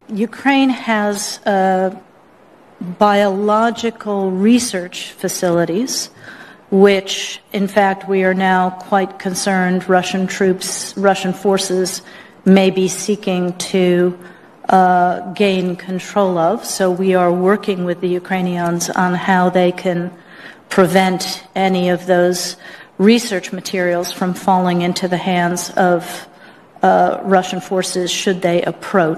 Ukraine has biological research facilities, which, in fact, we are now quite concerned Russian forces may be seeking to gain control of. So we are working with the Ukrainians on how they can prevent any of those research materials from falling into the hands of Russian forces should they approach.